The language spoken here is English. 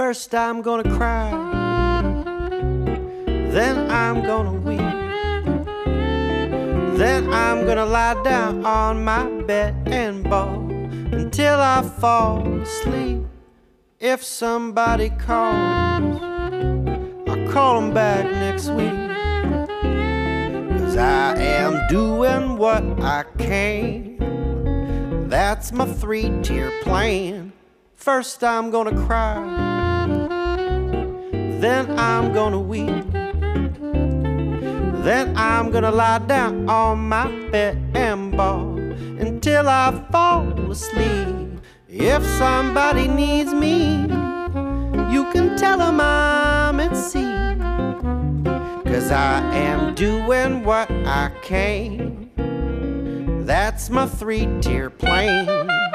First I'm gonna cry, then I'm gonna weep, then I'm gonna lie down on my bed and bawl until I fall asleep. If somebody calls, I'll call them back next week. 'Cause I am doing what I can. That's my three-tier plan. First I'm gonna cry, then I'm gonna weep, then I'm gonna lie down on my bed and bawl until I fall asleep. If somebody needs me, you can tell them I'm at sea. 'Cause I am doing what I can. That's my three-tier plan.